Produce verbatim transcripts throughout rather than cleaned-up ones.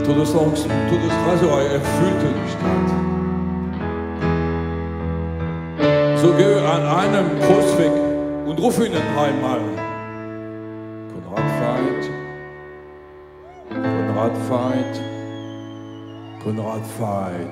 Todesangst und Todesraserei erfüllten die Stadt. So geh an einem Postweg und ruf ihnen einmal: Konrad Veit, Konrad Veit, Konrad Veit.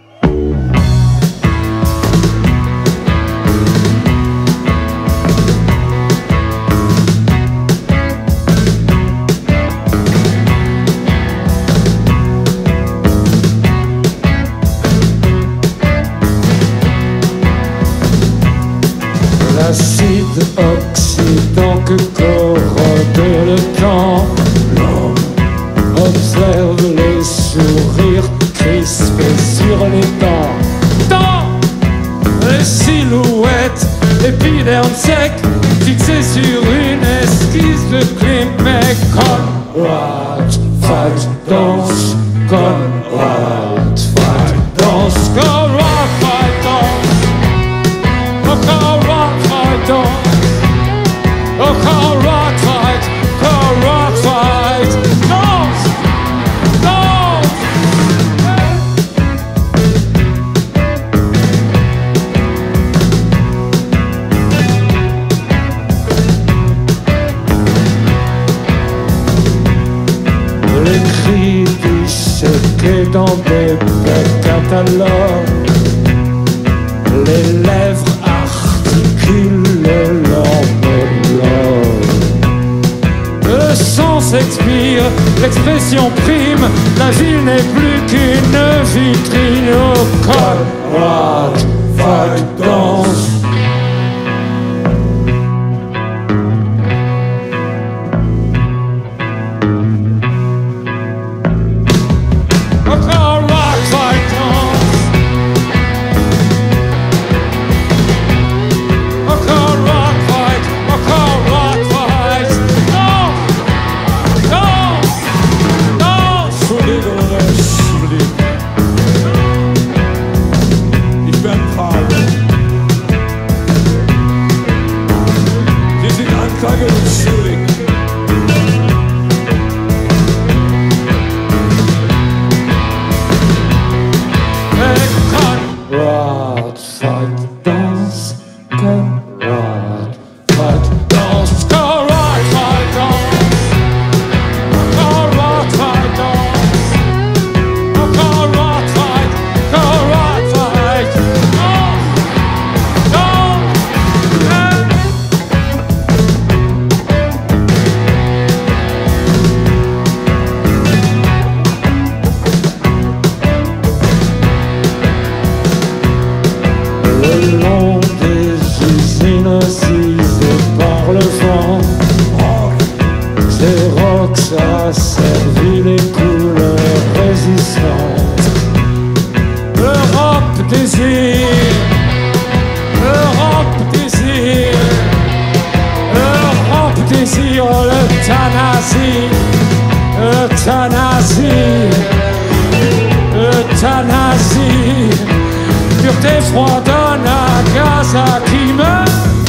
L'acide oxydant que corrode le temps, l'homme observe les sourires crispés sur les dents. Dans les silhouettes, l'épiderme sec, fixé sur une esquisse de Klimek. Konrad Veit danse, Konrad Veit danse, Konrad Veit danse, Konrad Veit danse, oh Konrad Veit, Konrad Veit danse, danse. Les cris disséqués dans des catalogues, les lèvres articulent leur monologue. Le sang s'expire, l'expression prime, la ville n'est plus qu'une vitrine. Oh Konrad Veit danse. Konrad Veit danse, Konrad Veit danse, Konrad Veit danse, Konrad Veit danse, Konrad Veit, Konrad Veit le long des usines scisées par le vent, Xerox a servi les couleurs résistantes. L'Europe désire, l'Europe désire, l'Europe désire l'euthanasie, l'euthanasie, l'euthanasie. Pureté froidonne à gaz à qui meurt.